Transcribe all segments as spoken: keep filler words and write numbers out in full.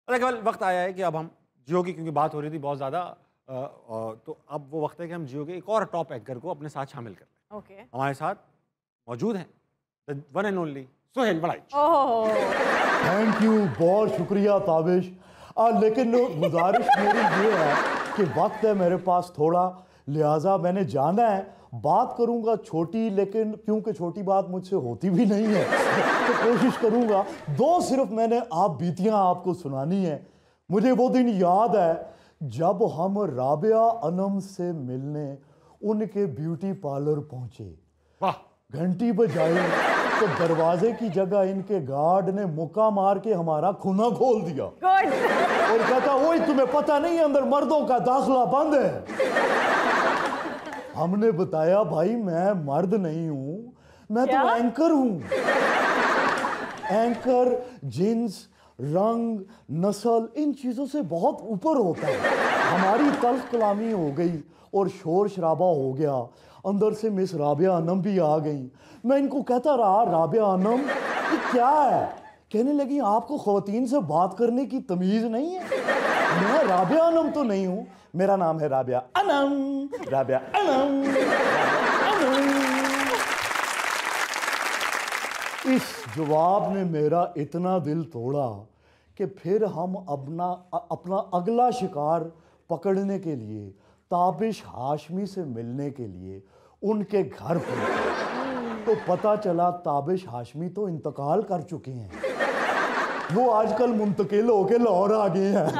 केवल वक्त आया है कि अब हम जियो की, क्योंकि बात हो रही थी बहुत ज़्यादा, तो अब वो वक्त है कि हम जियो के एक और टॉप एंकर को अपने साथ शामिल कर लें। Okay okay. हमारे साथ मौजूद हैं the one and only Suhail Badaich. Thank you, बहुत शुक्रिया ताबिश। आ, लेकिन गुजारिश मेरी ये है कि वक्त है मेरे पास थोड़ा, लिहाजा मैंने जाना है, बात करूंगा छोटी, लेकिन क्योंकि छोटी बात मुझसे होती भी नहीं है तो कोशिश करूंगा। दो सिर्फ मैंने आप बीतियां आपको सुनानी है। मुझे वो दिन याद है जब हम राबिया अनम से मिलने उनके ब्यूटी पार्लर पहुंचे। वाह। घंटी बजाई तो दरवाजे की जगह इनके गार्ड ने मुक्का मार के हमारा खूना खोल दिया। Good. और कहता, ओए तुम्हें पता नहीं है अंदर मर्दों का दाखिला बंद है। हमने बताया, भाई मैं मर्द नहीं हूं, मैं तो एंकर हूं। एंकर जिन्स, रंग, नस्ल, इन चीजों से बहुत ऊपर होता है। हमारी तल्ख कलामी हो गई और शोर शराबा हो गया। अंदर से मिस राबिया अनम भी आ गई। मैं इनको कहता रहा, राबिया अनम ये क्या है? कहने लगी, आपको ख़वातीन से बात करने की तमीज़ नहीं है? मैं राबिया अनम तो नहीं हूँ, मेरा नाम है राबिया अनम। राबिया अनम, अनम। इस जवाब ने मेरा इतना दिल तोड़ा कि फिर हम अपना अपना अगला शिकार पकड़ने के लिए ताबिश हाशमी से मिलने के लिए उनके घर पहुंचे। तो पता चला ताबिश हाशमी तो इंतकाल कर चुके हैं। वो आजकल मुंतकिल होके लाहौर आ गए हैं।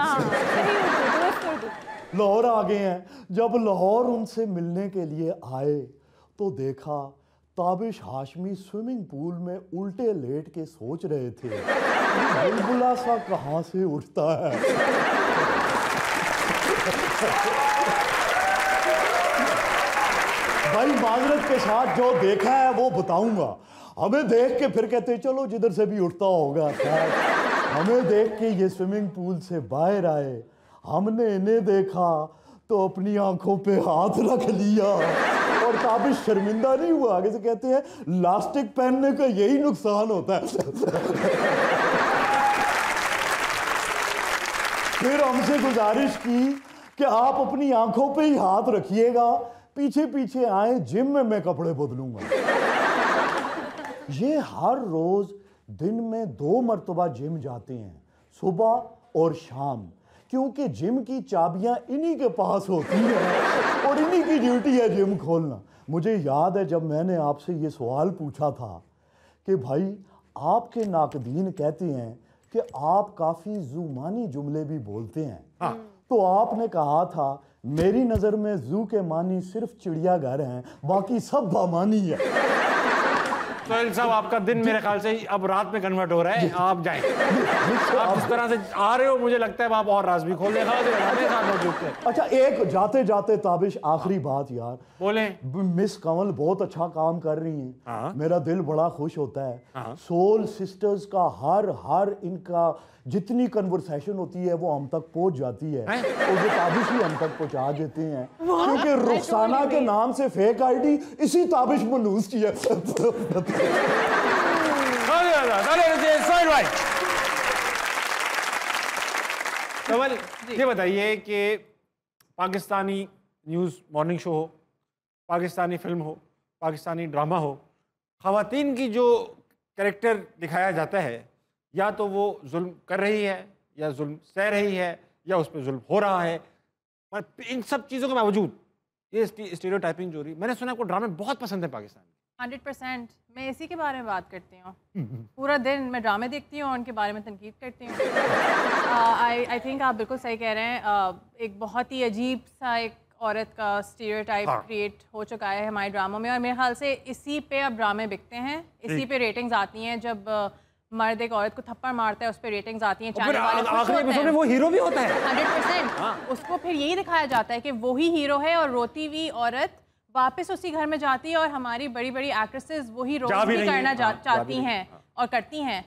लाहौर आ गए हैं। जब लाहौर उनसे मिलने के लिए आए तो देखा ताबिश हाशमी स्विमिंग पूल में उल्टे लेट के सोच रहे थे, बुलबुला सा कहाँ से उठता है। भाई माजरत के साथ जो देखा है वो बताऊंगा। हमें देख के फिर कहते चलो जिधर से भी उठता होगा। हमें देख के ये स्विमिंग पूल से बाहर आए। हमने इन्हें देखा तो अपनी आंखों पे हाथ रख लिया और ताबिश शर्मिंदा नहीं हुआ। आगे से कहते हैं लास्टिक पहनने का यही नुकसान होता है। फिर हमसे गुजारिश की कि आप अपनी आंखों पे ही हाथ रखिएगा, पीछे पीछे आए, जिम में मैं कपड़े बदलूंगा। ये हर रोज दिन में दो मरतबा जिम जाते हैं, सुबह और शाम, क्योंकि जिम की चाबियां इन्हीं के पास होती हैं और इन्हीं की ड्यूटी है जिम खोलना। मुझे याद है जब मैंने आपसे ये सवाल पूछा था कि भाई आपके नाकदीन कहते हैं कि आप काफ़ी जुमानी जुमले भी बोलते हैं। हाँ। तो आपने कहा था मेरी नज़र में जू के मानी सिर्फ चिड़ियाघर हैं, बाकी सब बामानी है। सुहेल साहब आपका दिन मेरे ख्याल से अब रात में कन्वर्ट हो रहा है, आप जाएं। आप जिस तरह से आ रहे हो मुझे लगता है आप और राज भी खोल देगा। अच्छा, एक जाते जाते ताबिश आखिरी बात यार, बोले। मिस कंवल बहुत अच्छा काम कर रही हैं, मेरा दिल बड़ा खुश होता है। सोल सिस्टर्स का हर हर इनका जितनी कन्वर्सेशन होती है वो हम तक पहुंच जाती है और वो ताबिश ही हम तक पहुंचा देते हैं, क्योंकि रुखसाना के नाम से फेक आईडी इसी ताबिश मनूस की है। कंवल, ये बताइए कि पाकिस्तानी न्यूज़ मॉर्निंग शो हो, पाकिस्तानी फिल्म हो, पाकिस्तानी ड्रामा हो, ख़वातीन की जो कैरेक्टर दिखाया जाता है, या तो वो जुल्म कर रही है या जुल्म सह रही है या उस पर जुल्म हो रहा है, पर इन सब चीज़ों के बावजूद ये स्टीरियोटाइपिंग जो हो रही, मैंने सुना आपको ड्रामे बहुत पसंद है पाकिस्तान में। हंड्रेड परसेंट मैं इसी के बारे में बात करती हूँ। पूरा दिन मैं ड्रामे देखती हूँ और उनके बारे में तनकीद करती हूँ। आई आई थिंक आप बिल्कुल सही कह रहे हैं। uh, एक बहुत ही अजीब सा एक औरत का स्टीरियोटाइप क्रिएट हो चुका है हमारे ड्रामों में, और मेरे ख्याल से इसी पे अब ड्रामे बिकते हैं, इसी पे रेटिंग्स आती हैं। जब uh, मर्द एक औरत को थप्पड़ मारता है उस पर रेटिंग्स आती हैं, चैनल वाले खुश होते हैं। वो हीरो भी होता है हंड्रेड परसेंट। उसको फिर यही दिखाया जाता है कि वही हीरो है और रोती हुई औरत वापस उसी घर में जाती है और हमारी बड़ी बड़ी एक्ट्रेसेस वही रोल भी करना चाहती हैं और करती हैं।